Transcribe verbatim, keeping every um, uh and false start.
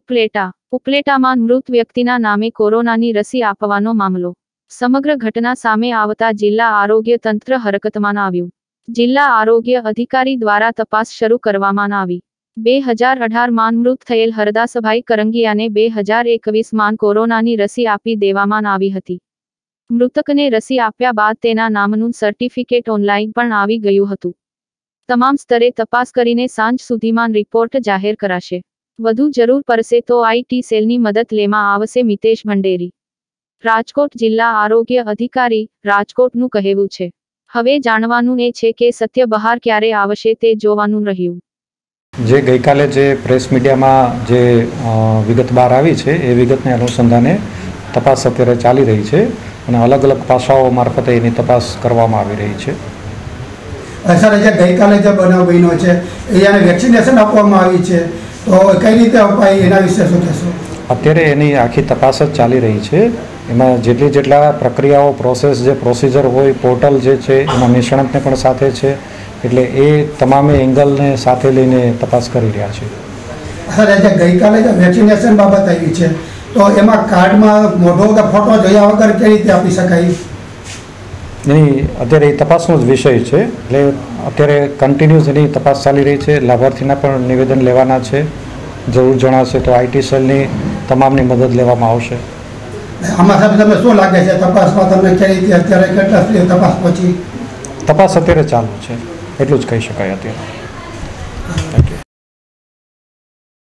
ઉપલેટા ઉપલેટામાં મૃત વ્યક્તિના નામે કોરોનાની રસી આપવાનો મામલો। સમગ્ર ઘટના સામે આવતા જિલ્લા આરોગ્ય તંત્ર હરકતમાં આવ્યું। જિલ્લા આરોગ્ય અધિકારી દ્વારા તપાસ શરૂ કરવામાં આવી। બે હજાર અઢાર માં મૃત થયેલ હરદાસભાઈ કરંગિયાને બે હજાર એકવીસ માં કોરોનાની રસી આપી દેવામાં આવી હતી। મૃતકને રસી આપ્યા બાદ તેના નામનું સર્ટિફિકેટ ઓનલાઈન પણ આવી ગયું હતું। તમામ સ્તરે તપાસ કરીને સાંજ સુધીમાં રિપોર્ટ જાહેર કરાશે। વધુ જરૂર પડશે તો આઈટી સેલની મદદ લેવામાં આવશે। મિતેશ ભંડેરી, રાજકોટ જિલ્લા આરોગ્ય અધિકારી, રાજકોટનું કહેવું છે। હવે જાણવાનું એ છે કે સત્ય બહાર ક્યારે આવશે તે જોવાનું રહ્યું। જે ગઈકાલે જે પ્રેસ મીડિયામાં જે વિગત બહાર આવી છે એ વિગતને અનુસંધાને તપાસ અત્યારે ચાલી રહી છે અને અલગ અલગ પાસાઓ મારફતે એની તપાસ કરવામાં આવી રહી છે। સર, જે ગઈકાલે જે બનાવ બન્યો છે એને વેક્સિનેશન આપવામાં આવી છે, તો કઈ રીતે અપાય એના વિશે શું કહેશો? અત્યારે એની આખી તપાસ જ ચાલી રહી છે। એમાં જેટલી જેટલા પ્રક્રિયાઓ, પ્રોસેસ, જે પ્રોસિજર હોય, પોર્ટલ જે છે એમાં નિષ્ણાતને પણ સાથે છે, એટલે એ તમામે એંગલને સાથે લઈને તપાસ કરી રહ્યા છે। સર, જે ગઈકાલે જે વેક્સિનેશન બાબત આવી છે તો એમાં કાર્ડમાં મોઢો કે ફોટો જોયા વગર કઈ રીતે આપી શકાય? એની અત્યારે એ તપાસનો જ વિષય છે, એટલે અત્યારે કન્ટિન્યુઅસ એની તપાસ ચાલી રહી છે। લાભાર્થીના પણ નિવેદન લેવાના છે। જરૂર જણાશે તો આઈટી સેલની તમામની મદદ લેવામાં આવશે। આમાં સાહેબ તમને શું લાગે છે તપાસમાં તમને કઈ રીતે અત્યારે કેટલા સુધી તપાસ પહોંચી? તપાસ અત્યારે ચાલુ છે, એટલું જ કહી શકાય અત્યારે।